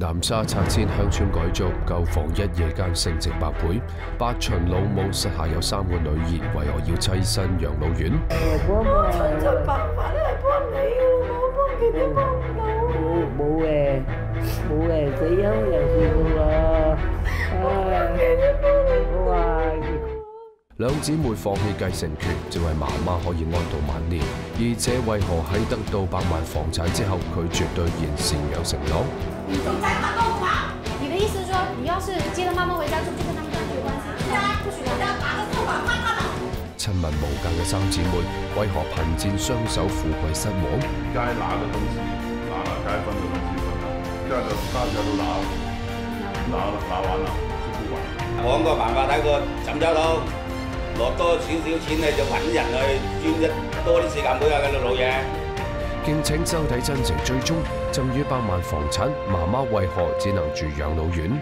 南沙拆遷鄉村改造，購房一夜間升值8倍。八旬老母膝下有3個女兒，為何要棲身養老院？ 我盡盡辦法都係幫你嘅，我幫佢哋幫唔到。冇嘅，死休又算㗎啦。 兩姊妹放棄繼承權，只為媽媽可以安度晚年。二者為何喺得到100萬房產之後，拒絕兌現贍養承諾？ 你總在打動我？你的意思是說，你要是接了媽媽回家住，就跟他們斷絕關係？是啊，不許的，打個掃把翻他們。 親密無間嘅3姊妹，為何貧賤雙手富貴身亡？ 該拿的東西拿了，該分的東西分了，這樣大家都拿完了就不管。 講個辦法睇個怎走到。攞多少錢咧就揾人去專一多啲時間俾下佢老嘢。 敬請收睇《真情追蹤》，贈予100萬房產，媽媽為何只能住養老院？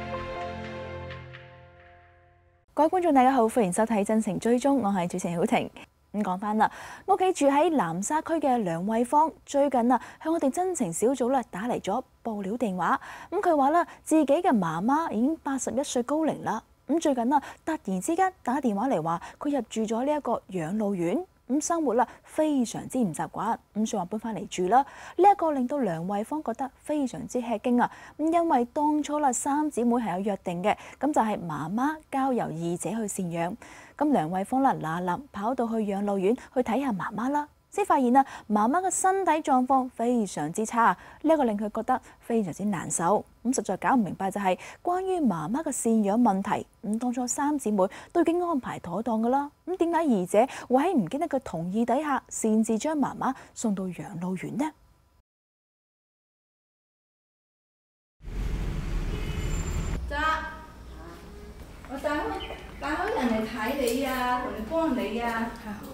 各位觀眾大家好，歡迎收睇《真情追蹤》，我係主持人曉婷。咁講翻啦，屋企住喺南沙區嘅梁慧芳最近向我哋真情小組打嚟咗報料電話。咁佢話自己嘅媽媽已經81歲高齡啦。咁最近突然之間打電話嚟話，佢入住咗呢一個養老院，咁生活非常之唔習慣，咁所以話搬翻嚟住啦。呢一個令到梁慧芳覺得非常之吃驚啊！咁因為當初3姊妹係有約定嘅，咁就係媽媽交由2姐去贍養。咁梁慧芳嗱臨跑到去養老院去睇下媽媽啦，先發現媽媽嘅身體狀況非常之差，呢一個令佢覺得非常之難受。咁實在搞唔明白就係關於媽媽嘅贍養問題。咁當初3姊妹都已經安排妥當噶啦，咁點解2姐會喺唔經得佢同意底下，擅自將媽媽送到養老院呢？ 我帶開人嚟睇你啊，同你幫你啊。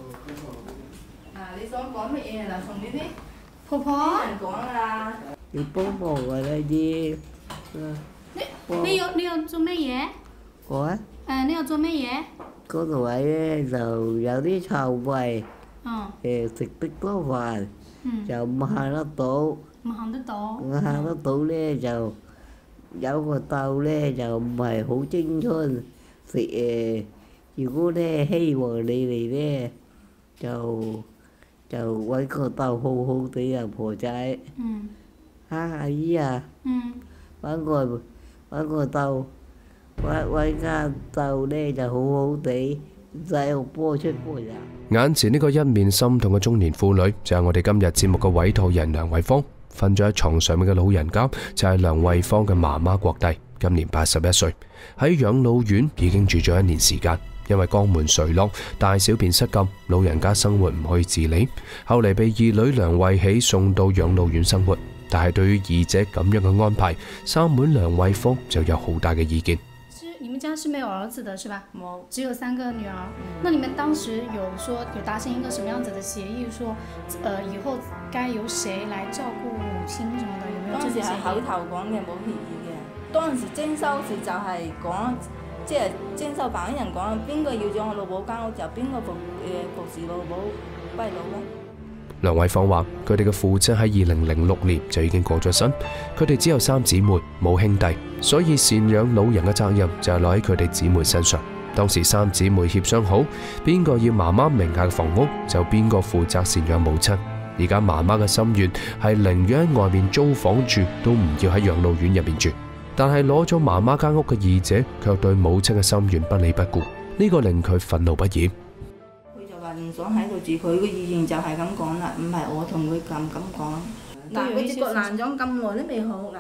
你想講乜嘢啊？同你啲婆婆人講啊。 要幫忙嘅呢啲。 你要做乜嘢？ 我啊？ 你要做乜嘢？ 嗰度位咧就有啲臭味。食得多飯。就唔行得到。 唔行得到。 我行得到咧就有個竇咧就唔係好青春。如果咧希望你哋咧就揾個竇好好地啊，婆仔。阿姨啊。揾個竇，揾間竇咧就好好地，唔使又播出播入。 眼前呢個一面心痛嘅中年婦女，就係我哋今日節目嘅委託人梁慧芳。瞓咗喺床上面嘅老人家，就係梁慧芳嘅媽媽郭娣，今年81歲，喺養老院已經住咗1年時間。因為肛門垂落、大小便失禁，老人家生活唔可以自理，後嚟被2女梁慧喜送到養老院生活。但係對於2姐咁樣嘅安排，三妹梁慧芳就有好大嘅意見。 你們家是沒有兒子的，是吧？ 冇， 只有3個女兒。那你們當時有達成一個什麼樣子的協議，說，以後該由誰來照顧母親什麼的？有沒有？ 當時係口頭講嘅，冇協議嘅。當時徵收時就係講，即係徵收辦人講，邊個要咗我老母間屋就邊個服侍老母歸老咯。 梁慧芳話：佢哋嘅父親喺2006年就已經過咗身，佢哋只有3姊妹，冇兄弟，所以贍養老人嘅責任就係落喺佢哋姊妹身上。當時3姊妹協商好，邊個要媽媽名下嘅房屋，就邊個負責贍養母親。而家媽媽嘅心願係寧願喺外面租房住，都唔要喺養老院入面住。但係攞咗媽媽間屋嘅2姐，卻對母親嘅心願不理不顧，呢個令佢憤怒不已。 唔想喺度住，佢嘅意願就係咁講啦，唔係我同佢咁講。嗱，佢隻腳爛咗咁耐都未好嗱，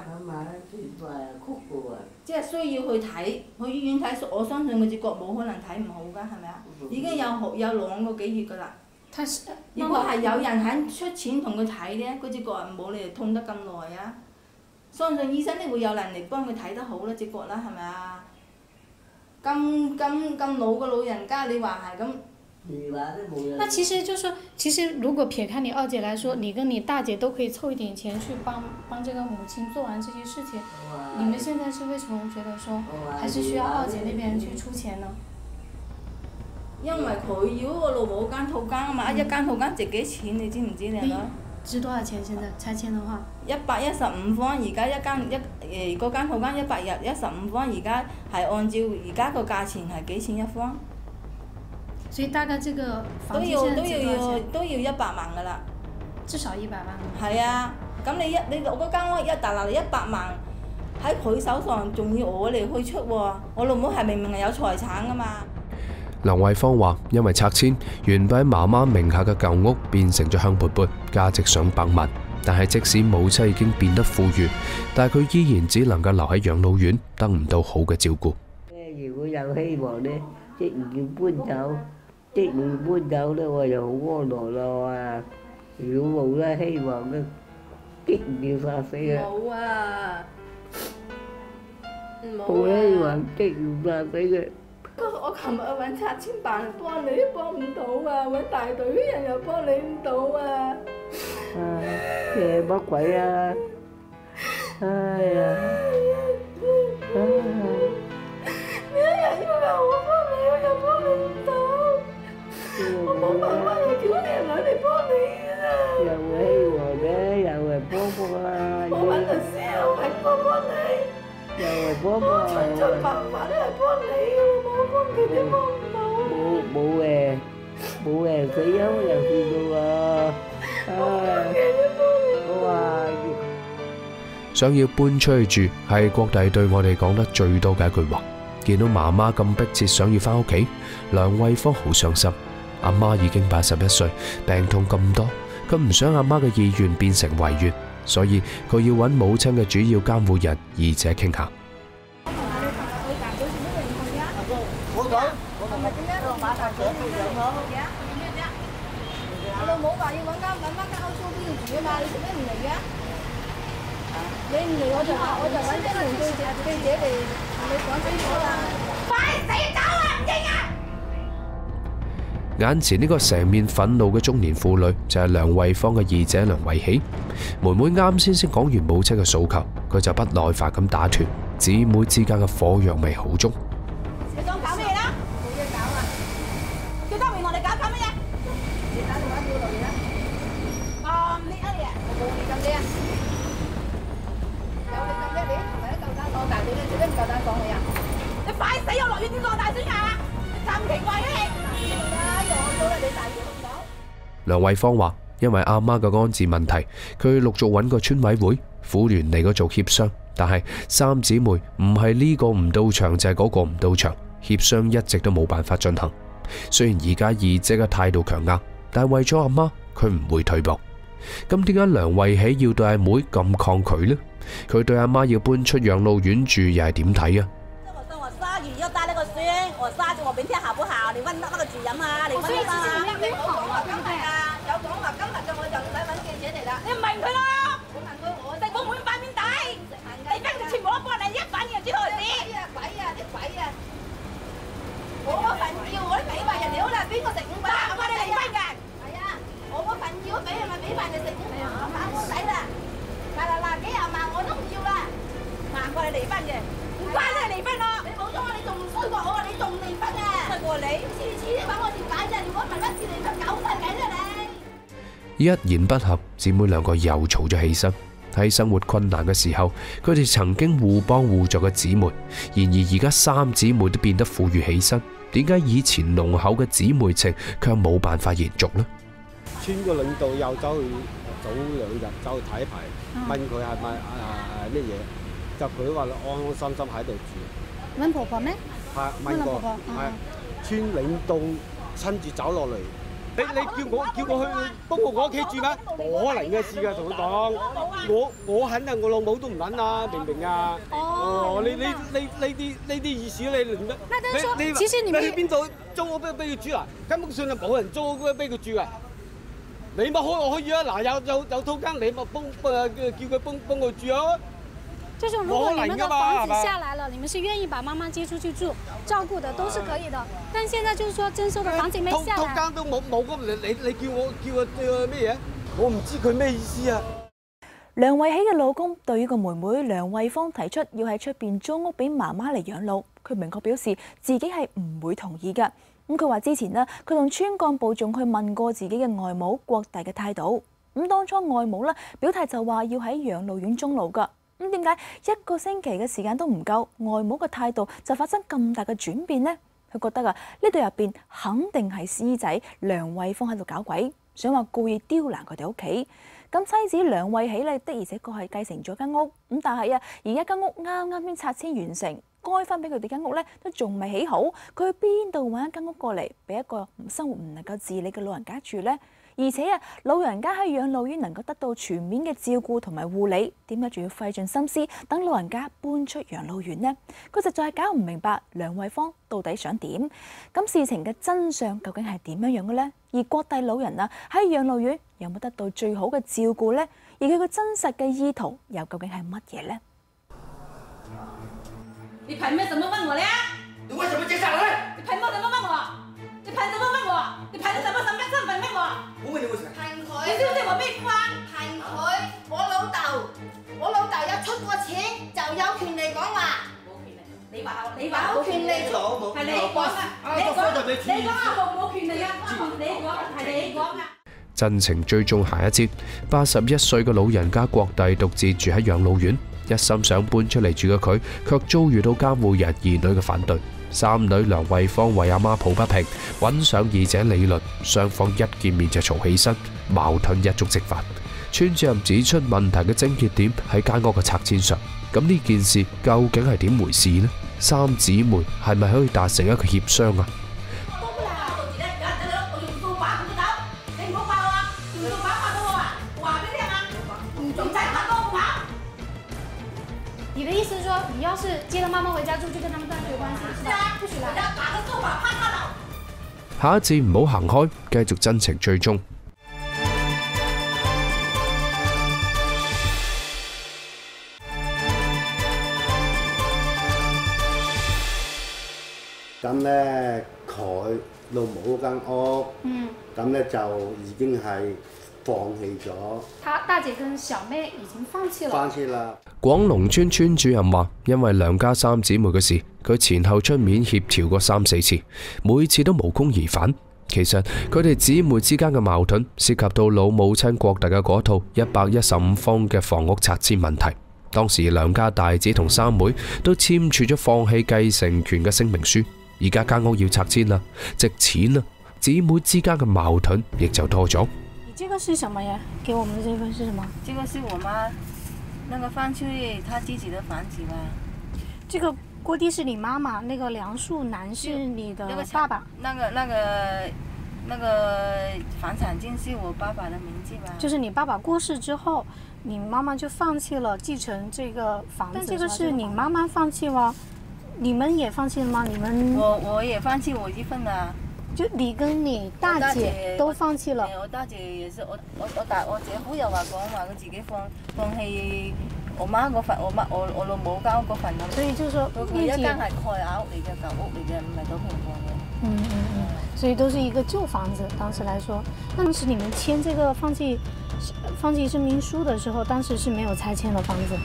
即係需要去睇，去醫院睇。我相信佢隻腳冇可能睇唔好㗎，係咪啊？已經有2個幾月㗎啦。如果係有人肯出錢同佢睇咧，嗰隻腳冇理由痛得咁耐啊！相信醫生咧會有能力幫佢睇得好啦，隻腳啦，係咪啊？咁老嘅老人家，你話係咁？ 那其實就是說，其實如果撇開你2姐來說，你跟你大姐都可以湊一點錢去幫這個母親做完這些事情。你們現在是為什麼覺得說，還是需要2姐那邊去出錢呢？ 因為佢要個老母間套間啊嘛，一間套間值幾錢？你知唔知你啊？ 值多少錢？現在拆遷的話 115方，而家嗰間套間115方，而家係按照而家個價錢係幾錢一方？ 所以大概這個房子現在值多少錢？ 都要100萬㗎啦。 至少100萬。 係啊，咁你攞嗰間屋1笪落嚟100萬，喺佢手上，仲要我嚟去出喎。我老母係明係有財產㗎嘛。 梁慧芳話：因為拆遷，原本喺媽媽名下嘅舊屋變成咗香饽饽，價值上百萬。但係即使母親已經變得富裕，但係佢依然只能夠留喺養老院，得唔到好嘅照顧。 如果有希望呢，即唔要搬走，即唔搬走呢，我就好安樂啦。如果冇咧希望呢，即唔要殺死佢。 冇啊！ 冇希望，即唔殺死佢。 我琴日揾拆遷辦幫你都幫唔到啊，揾大隊啲人又幫你唔到啊！ 乜鬼啊！哎呀！ 你一日要求我幫你，我又幫你唔到，我冇辦法又叫啲人嚟幫你㗎啦。 有希望嘅，有人幫幫啦。 我揾律師又係幫你。 又係幫幫我盡盡辦法都係幫你嘅，冇幫佢哋幫唔到。 冇人死休又算到啦。 想要搬出去住係國弟對我哋講得最多嘅一句話。見到媽媽咁迫切想要返屋企，梁慧芳好傷心。阿媽已經81歲，病痛咁多，佢唔想阿媽嘅意願變成遺願。所以佢要揾母親嘅主要監護人二姐傾下。 我老母話要揾間歐租邊度住啊嘛，你做咩唔嚟嘅？你唔嚟我就揾啲鄰居記者嚟同你講清楚啦。快死走啊！唔應啊！ 眼前呢個成面憤怒嘅中年婦女就係梁慧芳嘅二姐梁慧喜。妹妹啱先講完母親嘅訴求，佢就不耐煩咁打斷，姊妹之間嘅火藥味好足。 你想搞咩啦？冇嘢搞啊！叫得明我哋搞乜嘢？你打電話叫我嚟啦！咁叻啊你啊！我冇你咁叻啊！有你咁叻你同埋都夠膽講大嘴，你做咩唔夠膽講你啊？你快死我落雨點講大嘴啊！咁奇怪嘅你！ 梁慧芳話：因為阿媽嘅安置問題，佢陸續揾個村委會、婦聯嚟嗰做協商，但係三姊妹唔係呢個唔到場就係嗰個唔到場，協商一直都冇辦法進行。雖然而家二姐嘅態度強硬，但係為咗阿媽，佢唔會退步。咁點解梁慧喜要對阿妹咁抗拒呢？佢對阿媽要搬出養老院住又係點睇啊？ 我殺咗我明天好不好？你問那個主任啊，你問啊。你好啊，對唔對啊？有講話今日就我就唔使揾記者嚟啦。你唔問佢咯？我問佢，我政府每塊面底，地方就全部都幫你一反嘅，知道唔知？鬼啊！啲鬼啊！我嗰份要我啲俾埋人哋好啦，邊個食500？我哋離婚嘅。係啊，我嗰份要俾係咪俾埋你食500？我打我仔啦！嗱，幾廿萬我都唔要啦，難怪你離婚嘅。唔關你離婚咯！你冇咗我，你仲衰過我啊！你仲離婚啊！衰過你，次揾我調解啫！如果問一次離婚，9世計啫你！ 一言不合，姊妹兩個又嘈咗起身。喺生活困難嘅時候，佢哋曾經互幫互助嘅姊妹，然而而家三姊妹都變得富裕起身，點解以前濃厚嘅姊妹情卻冇辦法延續呢？ 村個領導又走去早2日走去睇牌，問佢係咪乜嘢？就佢話安安心心喺度住。 問婆婆咩？ 係問過，係村領導親自走落嚟。你叫我去幫我屋企住咩？冇可能嘅事㗎，同佢講。我肯定我老母都唔肯啊，明唔明啊？哦，呢啲意思你明得？ 那就是說，其實你們去邊度租屋俾佢住啊？根本上就冇人租俾佢住啊！你咪可以啊！嗱，有套間，你咪叫佢幫我住啊！ 就是如果你們的房子下來了，你們是願意把媽媽接出去住，照顧的都是可以的。但現在就是說徵收的房子沒下來， 間都冇咁，你叫我咩嘢？我唔知佢咩意思啊！ 梁慧喜嘅老公對於個妹妹梁慧芳提出要喺出邊租屋俾媽媽嚟養老，佢明確表示自己係唔會同意嘅。咁佢話之前呢，佢同村幹部仲去問過自己嘅外母郭弟嘅態度。 咁當初外母咧表態就話要喺養老院終老㗎。咁點解1個星期嘅時間都唔夠，外母嘅態度就發生咁大嘅轉變呢？佢覺得呢度入邊肯定係師仔梁慧芳喺度搞鬼，想話故意刁難佢哋屋企。咁妻子梁慧喜咧的而且確係繼承咗間屋，咁但係而家間屋啱啱先拆遷完成，該分俾佢哋間屋咧都仲未起好，佢去邊度揾一間屋過嚟俾一個生活唔能夠自理嘅老人家住呢？而且老人家喺養老院能夠得到全面嘅照顧同埋護理，點解仲要費盡心思等老人家搬出養老院呢？佢實在係搞唔明白梁慧芳到底想點。咁事情嘅真相究竟係點樣樣嘅呢？而郭帝老人喺養老院有冇得到最好嘅照顧呢？而佢嘅真實嘅意圖又究竟係乜嘢呢？ 你憑咩咁樣問我呢？你為什麼接下來？你憑乜咁樣問我？你憑什麼問我？你憑什麼身份問我？我問你為什麼？憑佢。你知唔知我咩關？憑佢。我老豆有出過錢，就有權利講話。冇權利。你話有權利。係你講啊！你講啊！冇權利啊！你講係你講啊！ 真情追蹤下一節，81歲嘅老人家郭帝獨自住喺養老院，一心想搬出嚟住嘅佢，卻遭遇到監護人兒女嘅反對。三女梁慧芳為阿媽抱不平，揾上二姐理論，雙方一見面就嘈起身，矛盾一觸即發。村主任指出問題嘅症結點喺間屋嘅拆遷上，咁呢件事究竟係點回事呢？三姊妹係咪可以達成一個協商啊？ 你的意思是說，你要是接了媽媽回家住，就跟他們斷絕關係，是吧？不許來。 下一節唔好行開，繼續真情追蹤。 咁咧，佢老母嗰間屋，咁咧就已經係放棄咗。 他大姐跟小妹已經放棄了。 放棄啦。 廣龍村村主任話，因為梁家三姊妹嘅事，佢前後出面協調過3、4次，每次都無功而返。其實佢哋姊妹之間嘅矛盾涉及到老母親郭帝嘅嗰套115方嘅房屋拆遷問題。當時梁家大姐同三妹都簽署咗放棄繼承權嘅聲明書，而家間屋要拆遷啦，值錢啦，姊妹之間嘅矛盾亦就多咗。 你這個是什麼呀？給我們這份是什麼？ 這個是我媽那個放出她自己的房子吧。 這個郭帝是你媽媽，那個梁樹南是你的爸爸。 那個房產證是我爸爸的名字吧？ 就是你爸爸過世之後，你媽媽就放棄了繼承這個房子。但這個是你媽媽放棄嗎？你們也放棄了嗎？你們我也放棄我一份啦。 就你跟你大姐都放棄了。 我大姐也是，我姐夫又話佢自己放棄我媽嗰份，我老母間屋嗰份咁。 所以就說佢一間係蓋亞屋嚟嘅，舊屋嚟嘅，唔係9平方嘅。 所以都是一個舊房子，當時來說。當時你們簽這個放棄聲明書的時候，當時是沒有拆遷的房子。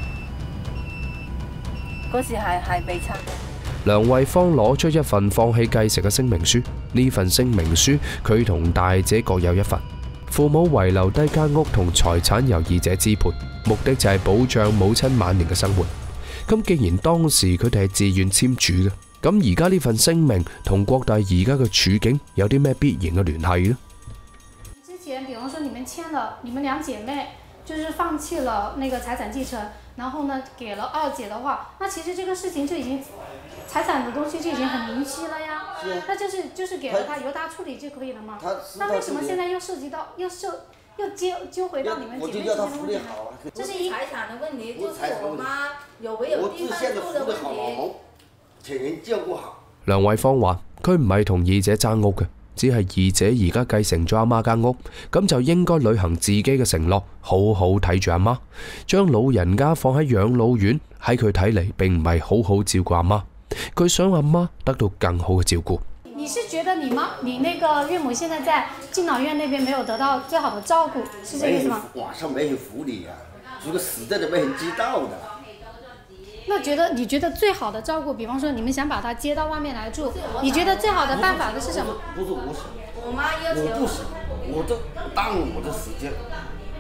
嗰時係被拆嘅。 梁慧芳攞出一份放棄繼承嘅聲明書，呢份聲明書佢同大姐各有一份，父母遺留低間屋同財產由二姐支配，目的就係保障母親晚年嘅生活。咁既然當時佢哋係自願簽署嘅，咁而家呢份聲明同郭帝而家嘅處境有啲咩必然嘅聯繫呢？ 之前，比方說你們簽了，你們兩姐妹就是放棄了那個財產繼承，然後呢給了二姐的話，那其實這個事情就已經財產的東西就已經很明晰了呀。那就是給了他，由他處理就可以了嘛。那為什麼現在又涉及到又揪回到你們姐妹之間的問題呢？ 這是一財產的問題，就是我媽有沒有地方住的問題。 情形照顧好。 梁慧芳話：佢唔係同二姐爭屋嘅，只係二姐而家繼承咗阿媽間屋，咁就應該履行自己嘅承諾，好好睇住阿媽。將老人家放喺養老院，喺佢睇嚟並唔係好好照顧阿媽，佢想阿媽得到更好嘅照顧。 你是覺得你那個岳母現在在敬老院那邊沒有得到最好的照顧，是這個意思嗎？ 晚上沒有福利啊，如果死的都沒人知道的。 那你覺得最好的照顧，比方說你們想把他接到外面來住，你覺得最好的辦法的是什麼？ 不是我想， 我媽要求。 我不想，我都耽誤我的時間。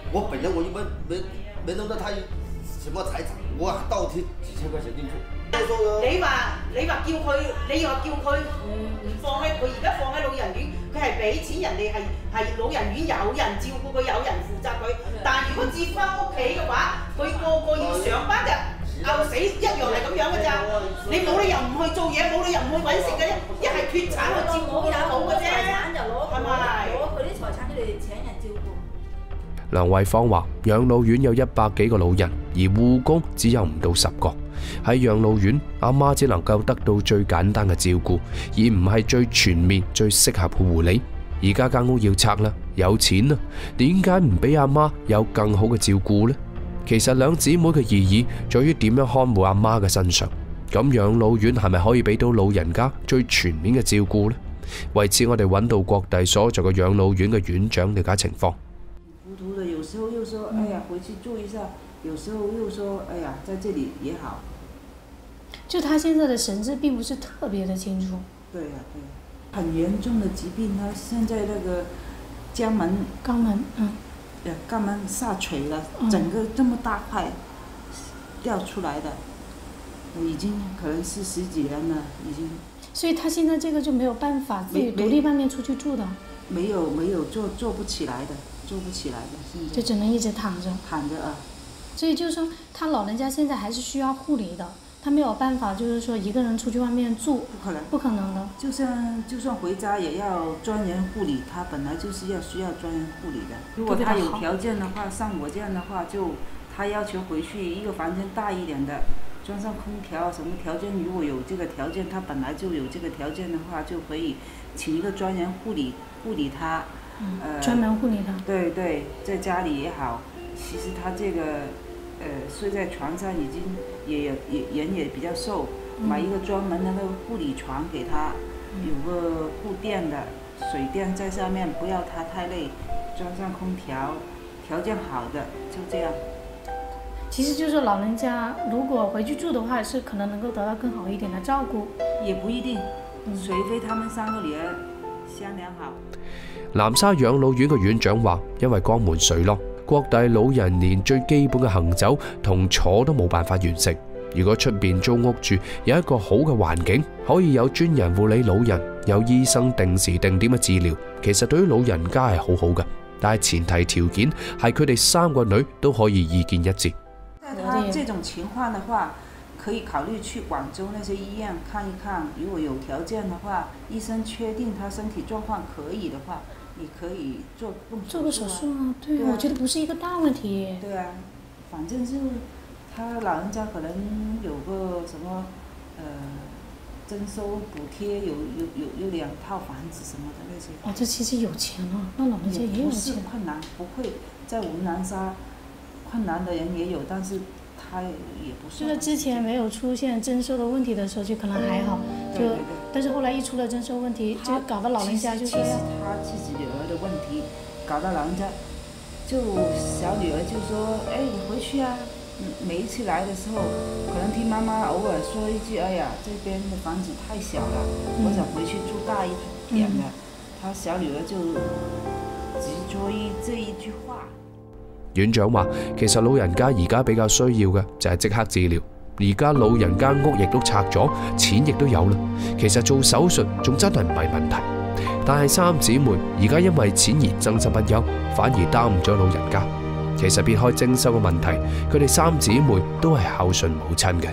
我本人我一般没弄到他什麼財產，我倒貼幾千塊錢進去。 你話叫佢，你話叫佢唔放喺佢而家放喺老人院，佢係俾錢人哋係老人院有人照顧佢，有人負責佢。但係如果接翻屋企嘅話，佢個個要上班就餓死，一樣係咁樣嘅咋。你冇理由唔去做嘢，冇理由唔去揾食嘅啫。一係脫產去照顧也好嘅啫，係咪？ 攞佢啲財產出嚟請人照顧。 梁慧芳話：養老院有100幾個老人，而護工只有唔到10個。喺養老院，阿媽只能夠得到最簡單嘅照顧，而唔係最全面、最適合嘅護理。而家間屋要拆啦，有錢啦，點解唔俾阿媽有更好嘅照顧呢？其實兩姊妹嘅意義在於點樣看護阿媽嘅身上。咁養老院係咪可以俾到老人家最全面嘅照顧呢？為此，我哋揾到各地所在嘅養老院嘅院長了解情況。 糊塗的，有時候又說，哎呀，回去住一下；有時候又說，哎呀，在這裡也好。 就他現在的神志並不是特別的清楚。 對呀，對呀，很嚴重的疾病，他現在那個肛門，肛門下垂了，整個這麼大塊掉出來的，已經可能是10幾年了，已經。 所以他現在這個就沒有辦法自己獨立外面出去住的。 沒有做不起來的，做不起來的，現在。 就只能一直躺着。 躺着啊。 所以就是說，他老人家現在還是需要護理的。他沒有辦法，就是說一個人出去外面住，不可能的。 就算回家也要專人護理，他本來就是需要專人護理的。如果他有條件的話，像我這樣的話，就他要求回去一個房間大一點的，裝上空調，什麼條件？如果有這個條件，他本來就有這個條件的話，就可以請一個專人護理他。 專門護理他。 對對，在家裡也好，其實他這個。睡在床上已經人也比較瘦，買一個專門那個護理床給他，有個固墊的水墊在上面，不要他太累，裝上空調，條件好的就這樣。 其實就是老人家如果回去住的話，是可能能夠得到更好一點的照顧。 也不一定，除非他們3個女兒商量好。 南沙養老院嘅院長話：因為江門水咯。各地老人連最基本嘅行走同坐都冇辦法完成。如果出邊租屋住，有一個好嘅環境，可以有專人護理老人，有醫生定時定點嘅治療，其實對於老人家係好好嘅。但係前提條件係佢哋3個女都可以意見一致。 在他這種情況的話，可以考慮去廣州那些醫院看一看，如果有條件的話，醫生確定他身體狀況可以的話。你可以做個手術啊，對，我覺得不是一個大問題。 對啊，反正就他老人家可能有個什麼徵收補貼，有2套房子什麼的那些。 哦，這其實有錢啊，那老人家也有錢。 不是困難，不會在我們南沙困難的人也有，但是他也不是。 就是之前沒有出現徵收的問題的時候，就可能還好，就。但是後來一出了徵收問題，就搞到老人家就是他自己女兒的問題，搞到老人家，就小女兒就說：“哎，你回去啊！每一次來的時候，可能聽媽媽偶爾說一句：‘哎呀，這邊的房子太小了，我想回去住大一點的。’他小女兒就執着於這一句話。 院長話：其實老人家而家比較需要嘅就係即刻治療。而家老人間屋亦都拆咗，錢亦都有啦。其實做手術仲真係唔係問題，但係3姊妹而家因為錢而爭執不休，反而耽誤咗老人家。其實撇開徵收嘅問題，佢哋3姊妹都係孝順母親嘅。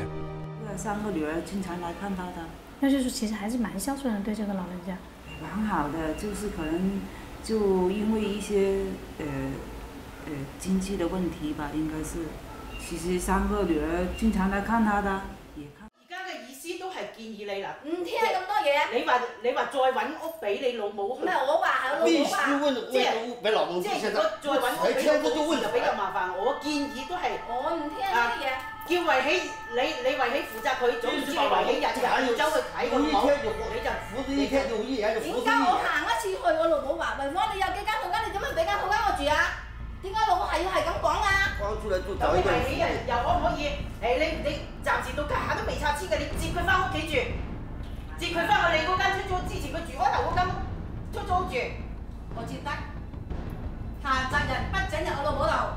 3個女兒經常來看他的。 那就是其實還是蠻孝順的，對這個老人家。 蠻好的，就是可能就因為一些經濟的問題吧，應該是。其實3個女兒經常來看他的，也看。 而家嘅意思都係建議你啦， 唔聽咁多嘢。 你話再揾屋俾你老母。 唔係我話係老母話。 即係如果再揾屋俾老母就比較麻煩。我建議都係。我唔聽呢啲嘢。叫維喜你維喜負責佢，總之你維喜日走去睇個老母，你就點解我行一次去，我老母話：維芳你有幾間套間，你做乜俾間套間我住啊？點解老母係要係咁講啊？咁你維喜又可唔可以？你暫時到家下都未拆遷嘅，你接佢翻屋企住，接佢翻去你嗰間出租之前佢住嗰頭嗰間出租住，我接得。下集日不整入我老母度。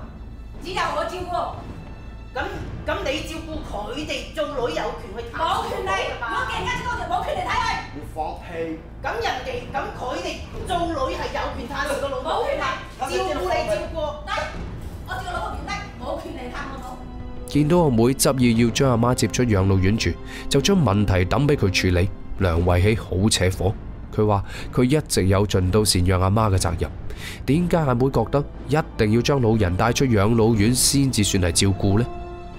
哋做女有權去探冇權利，如果勁家多就冇權利睇佢。 你放屁！ 咁人哋咁佢哋做女係有權探佢個老母㗎嘛，照顧你照顧。 得，我照顧老婆權得，冇權利探我老母。 見到阿妹執意要將阿媽接出養老院住，就將問題抌俾佢處理。梁慧喜好扯火，佢話佢一直有盡到贍養阿媽嘅責任，點解阿妹覺得一定要將老人帶出養老院先至算係照顧呢？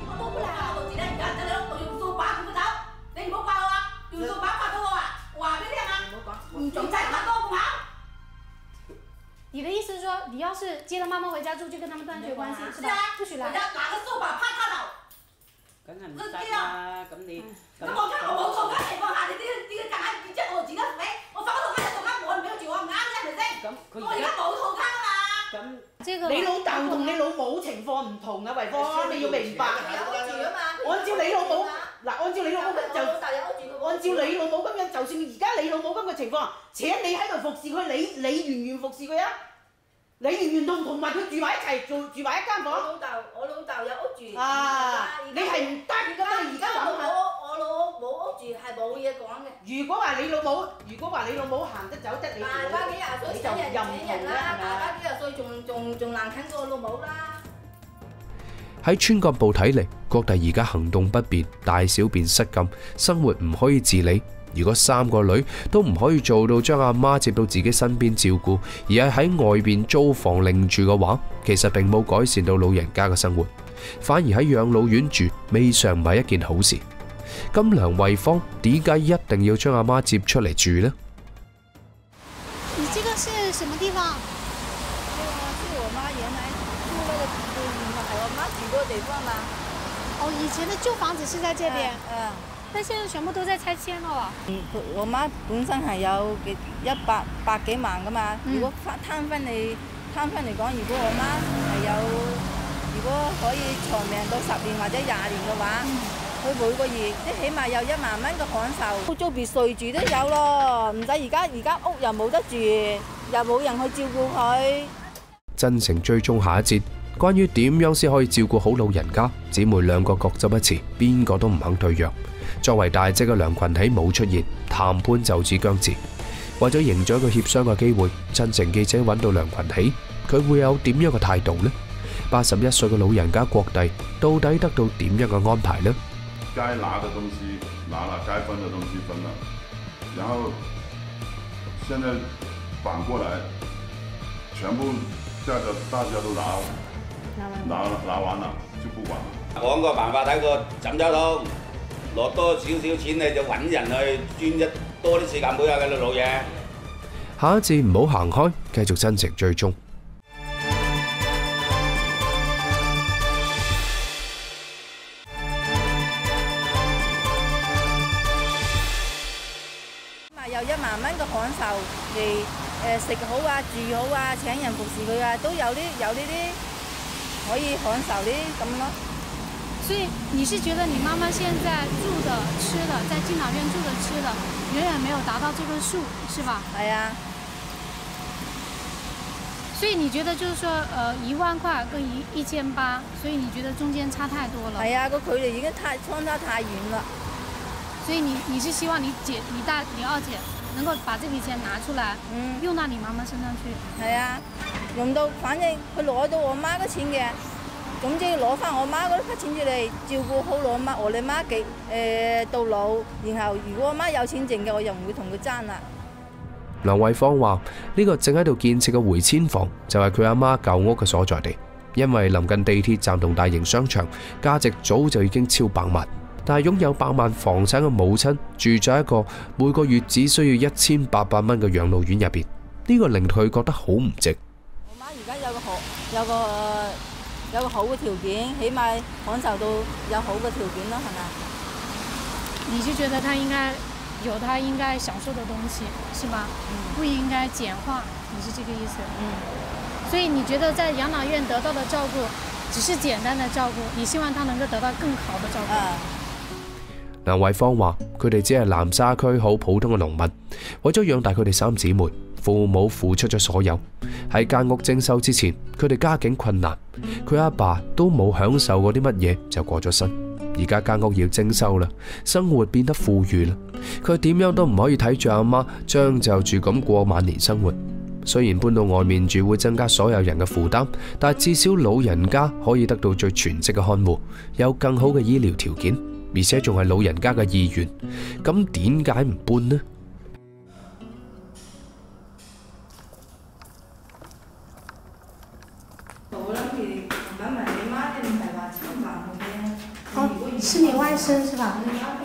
你的意思是說，你要是接了媽媽回家住，就跟他們斷絕關係，是吧？不許來。 拿個掃把拍他頭。 梗係唔得啦，咁你咁我而家我冇做嘅情況下，你夾硬即係我自己俾，我放嗰度間就做間，我唔俾佢住，我唔啱啫，係咪先？我而家冇套間啊嘛。 咁你老豆同你老母情況唔同啊，維芳，你要明白。按照你老母嗱，按照你老母咁就按照你老母咁樣，就算而家你老母咁嘅情況，請你喺度服侍佢，你願唔願服侍佢啊？你願唔願同埋佢住埋一齊，住埋一間房？ 我老豆有屋住。 啊！你係唔得㗎嘛？你而家諗下。 我老母冇屋住係冇嘢講嘅。 如果話你老母行得走得，你就任同啦，係咪啊？ 大把幾廿歲仲難啃過我老母啦。 喺村幹部睇嚟，各弟而家行動不便，大小便失禁，生活唔可以自理。如果3個女都唔可以做到將阿媽接到自己身邊照顧，而係喺外邊租房另住嘅話，其實並冇改善到老人家嘅生活，反而喺養老院住，未嘗唔係一件好事。咁梁慧芳點解一定要將阿媽接出嚟住呢？ 你這個是什麼地方？ 是我媽原來住那個係我媽住嗰個地方嘛。 哦，以前的舊房子是在這邊。但現在全部都在拆遷咯。 我媽本身係有百幾萬噶嘛。如果攤分嚟講，如果我媽係有，如果可以長命到10年或者20年嘅話，佢每個月即起碼有1萬蚊嘅享受。租別墅住都有咯，唔使而家屋又冇得住，又冇人去照顧佢。 真誠追蹤下一節，關於點樣先可以照顧好老人家，姊妹兩個各執一詞，邊個都唔肯退讓。作為大姐嘅梁群喜冇出現，談判就此僵持。為咗營造一個協商嘅機會，真誠記者揾到梁群喜，佢會有點樣嘅態度呢？81歲嘅老人家郭弟到底得到點樣嘅安排呢？ 該拿的東西拿了，該分的東西分了，然後現在反過來，全部大家都拿完了就不管了。 講個辦法睇個怎走通。攞多少少錢你就揾人去專一多啲時間陪下佢老嘢。 下一節唔好行開，繼續真誠追蹤。 有1萬蚊嘅享受嚟食好啊、住好啊、請人服侍佢啊，都有呢啲可以享受啲咁咯。 所以你是覺得你媽媽現在住的、吃的，在敬老院住的、吃的，遠遠沒有達到這個數，是吧？ 係啊。 所以你覺得就是說，1萬塊跟1800，所以你覺得中間差太多了。 係啊，個距離已經相差太遠啦。 所以你是希望你二姐能夠把這筆錢拿出來，用到你媽媽身上去。 係啊，用到反正佢攞到我媽嘅錢嘅。總之攞翻我媽嗰啲筆錢出嚟照顧好我哋媽到老，然後如果我媽有錢剩嘅，我又唔會同佢爭啦。 梁慧芳話：呢個正喺度建設嘅回遷房就係佢阿媽舊屋嘅所在地，因為臨近地鐵站同大型商場，價值早就已經超100萬。但係擁有100萬房產嘅母親住在一個每個月只需要1800蚊嘅養老院入邊，呢個令佢覺得好唔值。 我媽而家有個好嘅條件，起碼享受到有好嘅條件咯，係咪？ 你就覺得他應該有他應該享受的東西，是吧？不應該簡化，你是這個意思？所以你覺得在養老院得到的照顧，只是簡單的照顧，你希望他能夠得到更好的照顧。 梁慧芳話：佢哋只係南沙區好普通嘅農民，為咗養大佢哋3姊妹，父母付出咗所有。喺間屋徵收之前，佢哋家境困難，佢阿爸都冇享受過啲乜嘢就過咗身。 而家間屋要徵收啦，生活變得富裕啦，佢點樣都唔可以睇住阿媽將就住咁過晚年生活。雖然搬到外面住會增加所有人嘅負擔，但至少老人家可以得到最全職嘅看護，有更好嘅醫療條件，而且仲係老人家嘅意願。咁點解唔搬呢？ 是你外甥是吧？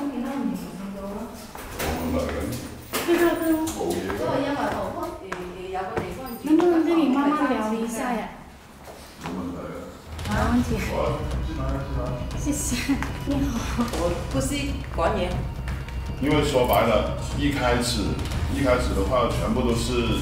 能不能跟你媽媽聊一下呀？冇問題。謝謝。你好。 我不是講嘢。 因為說白了，一開始的話，全部都是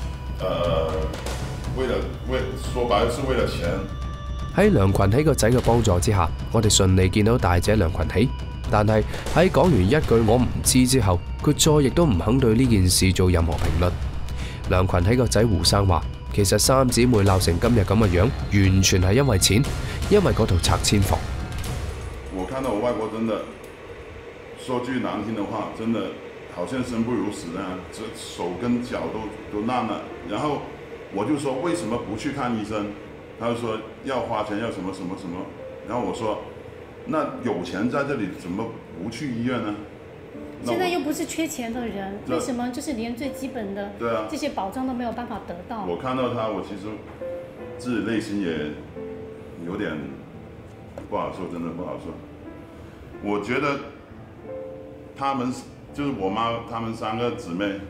說白了是為了錢。 喺梁群喜個仔嘅幫助之下，我哋順利見到大姐梁群喜。但係喺講完一句我唔知之後，佢再亦都唔肯對呢件事做任何評論。梁群喜個仔胡生話，其實三姊妹鬧成今日咁嘅樣，完全係因為錢，因為嗰套拆遷房。 我看到我外婆真的，說句難聽的話，真的好像生不如死啊，這手跟腳都爛了。然後我就說為什麼不去看醫生？他就說要花錢，要什麼什麼什麼。然後我說，那有錢在這裡，怎麼不去醫院呢？ 現在又不是缺錢的人，為什麼就是連最基本的這些保障都沒有辦法得到？ 我看到他，我其實自己內心也有點不好受，真的不好受。我覺得他們就是我媽，他們三個姊妹，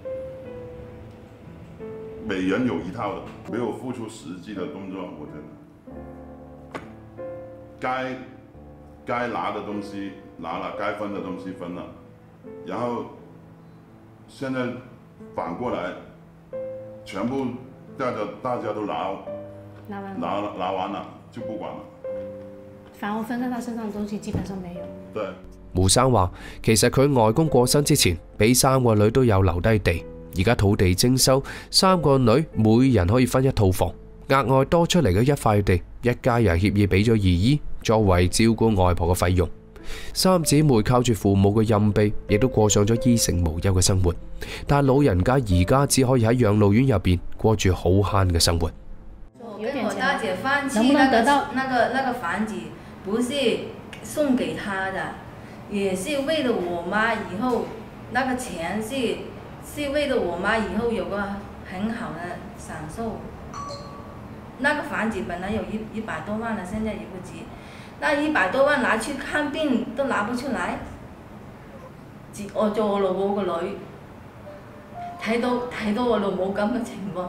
每人有一套的，沒有付出實際的動作。我覺得該拿的東西拿了，該分的東西分了，然後現在反過來，全部大家都拿完了就不管了。 反而分在他身上的東西基本上沒有。 對。 胡生話，其實佢外公過身之前，俾三個女都有留低地，而家土地徵收，三個女每人可以分一套房，額外多出嚟嘅一塊地，一家人協議俾咗二姨作為照顧外婆嘅費用。三姊妹靠住父母嘅蔭庇，亦都過上咗衣食無憂嘅生活。但係老人家而家只可以喺養老院入邊過住好慳嘅生活。 我跟我大姐放棄那個房子，不是送給她的，也是為了我媽以後，那個錢是為了我媽以後有個很好的享受。那個房子本來有100多萬了，現在也不急。那100多萬拿去看病都拿不出來，我做我老母個女，睇到我老母咁嘅情況。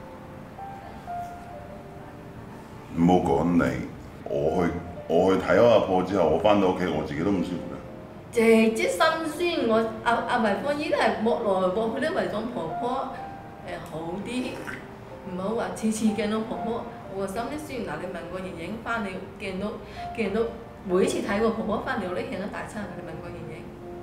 唔好講你，我去睇咗阿婆之後，我翻到屋企我自己都唔舒服嘅。即心酸，我阿維芳姨都係摸來摸去都為咗婆婆好啲，唔好話次次見到婆婆。我心啲酸嗱，你問過盈盈翻嚟見到每一次睇過婆婆翻嚟，我都見到大餐。你問過盈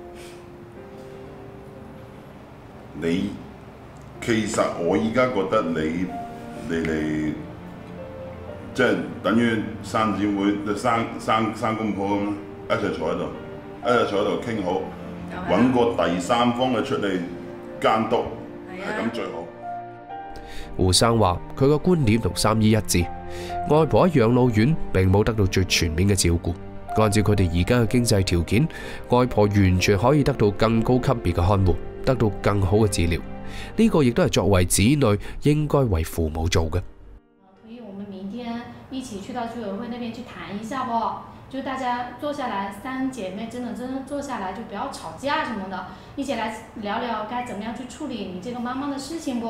盈？其實我依家覺得你哋即係等於三姊妹、三公婆咁，一齊坐喺度傾好，揾個第三方嘅出嚟監督，係咁最好。 胡生話：佢個觀點同三姨一致，外婆喺養老院並冇得到最全面嘅照顧。按照佢哋而家嘅經濟條件，外婆完全可以得到更高級別嘅看護，得到更好嘅治療。呢個亦都係作為子女應該為父母做嘅。 同意我們明天一起去到居委會那邊去談一下不？就大家坐下來，三姐妹真的坐下來，就不要吵架什麼的，一起來聊聊該怎麼樣去處理你這個媽媽的事情不？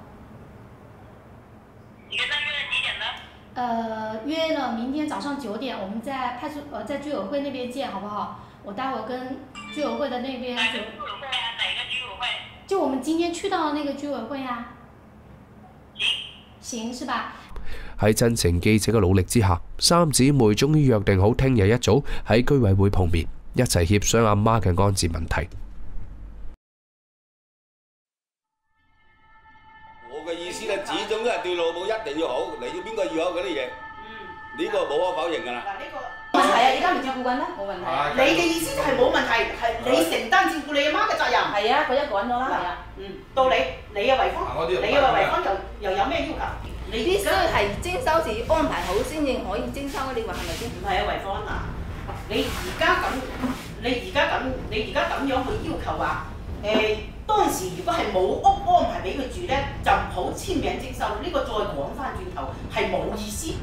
你跟他約了幾點呢？ 約了明天早上9點，我們在在居委會那邊見，好不好？我待會跟居委會的那邊。哪個居委會啊？哪個居委會？就我們今天去到的那個居委會啊。行，是吧？ 喺真情記者嘅努力之下，三姊妹終於約定好聽日一早喺居委會碰面，一齊協商阿媽嘅安置問題。 我嘅意思咧，始終都係對老母一定要好，嚟到邊個要好嗰啲嘢，呢個冇可否認㗎啦。 題啊，而家咪照顧緊啦，冇問題。你嘅意思就係冇問題，係你承擔照顧你阿媽嘅責任。係啊，佢一個人咗啦。係啊，到你嘅遺孀，你嘅遺孀又有咩要求？ 你必須係徵收時安排好先至可以徵收，你話係咪先？ 唔係啊，遺孀啊，你而家咁樣去要求話，當時如果係冇屋安排俾佢住咧，就唔好簽名徵收。呢個再講翻轉頭係冇意思。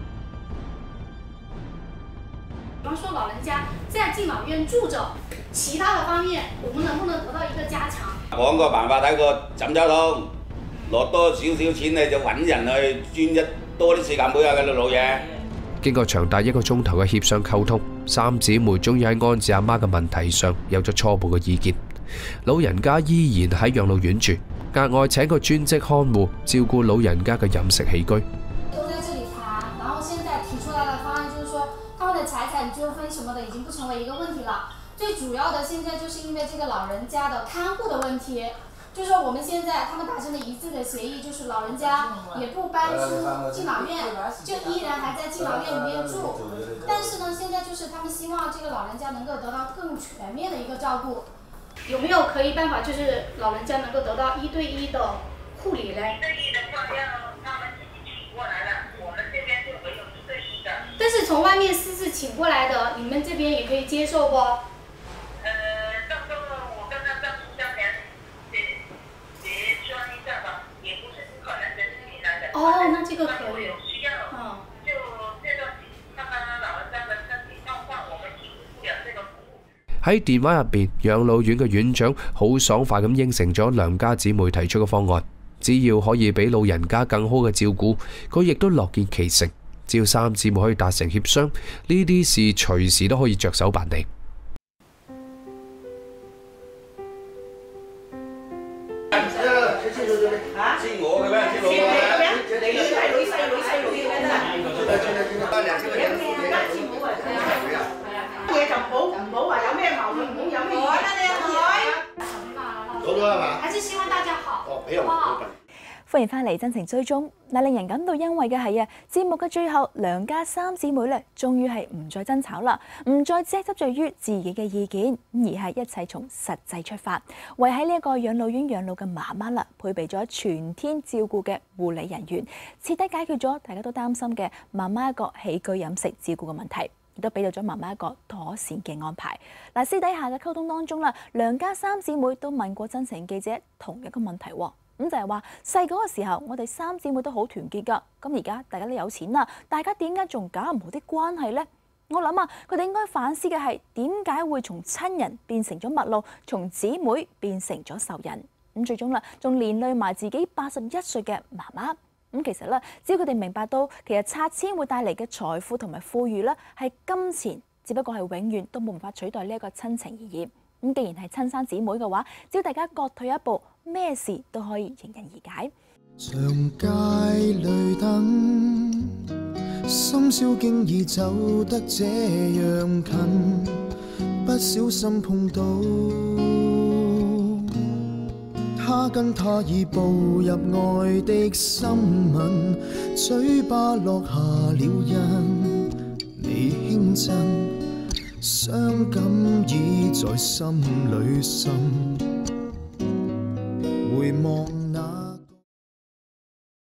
比方說老人家在敬老院住着，其他的方面我們能不能得到一個加強？ 講個辦法睇個怎走通，攞多少少錢你就揾人去專一多啲時間俾下嘅老嘢。 經過長達1個鐘頭嘅協商溝通，三姊妹終於喺安置阿媽嘅問題上有咗初步嘅意見。老人家依然喺養老院住，額外請個專職看護照顧老人家嘅飲食起居。 都在這裡談，然後現在提出來的方案就是說，他們的財產糾紛什麼的已經不成為一個問題了。最主要的現在就是因為這個老人家的看護的問題，就是說我們現在他們達成了一致的協議，就是老人家也不搬出敬老院，就依然還在敬老院裡面住。但是呢，現在就是他們希望這個老人家能夠得到更全面的一個照顧。有沒有可以辦法，就是老人家能夠得到1對1的護理呢？1對1的話要他們自己請過來了，我們這邊就沒有1對1的。但是從外面私自請過來的，你們這邊也可以接受不？ 到時候我跟他丈夫商量，協商一下吧，也不是不可能的事情來的。 哦，那這個可以。 需要，就這段看看老人家的身體狀況，我們提供不了這個服務。 喺電話入邊，養老院嘅院長好爽快咁應承咗梁家姊妹提出嘅方案，只要可以俾老人家更好嘅照顧，佢亦都樂見其成。只要三姊妹可以達成協商，呢啲事隨時都可以着手辦理。 簽我嘅咩？簽我嘅咩？ 你係女細嘅咩？嘢就唔好話有咩矛盾，唔好有咩。我啦，你阿妹。 攞咗係嘛？還是希望大家好。好。 歡迎翻嚟真情追蹤。令人感到欣慰嘅係啊，節目嘅最後，梁家三姊妹咧，終於係唔再爭吵啦，唔再只執着於自己嘅意見，而係一齊從實際出發，為喺呢一個養老院養老嘅媽媽啦，配備咗全天照顧嘅護理人員，徹底解決咗大家都擔心嘅媽媽一個起居飲食照顧嘅問題，亦都俾到咗媽媽一個妥善嘅安排。嗱，私底下嘅溝通當中啦，梁家三姊妹都問過真情記者同一個問題喎。咁就係話細個嘅時候，我哋三姊妹都好團結㗎。咁而家大家都有錢啦，大家點解仲搞唔好啲關係呢？我諗啊，佢哋應該反思嘅係點解會從親人變成咗陌路，從姊妹變成咗仇人。咁最終啦，仲連累埋自己81歲嘅媽媽。咁其實咧，只要佢哋明白到其實拆遷會帶嚟嘅財富同埋富裕咧，係金錢，只不過係永遠都冇辦法取代呢一個親情而已。咁既然係親生姊妹嘅話，只要大家各退一步，咩事都可以迎刃而解。 長街裏等，深宵經已走得這樣近，不小心碰到他，跟他已步入愛的深吻，嘴巴落下了印，你輕震，傷感已在心裏滲，回望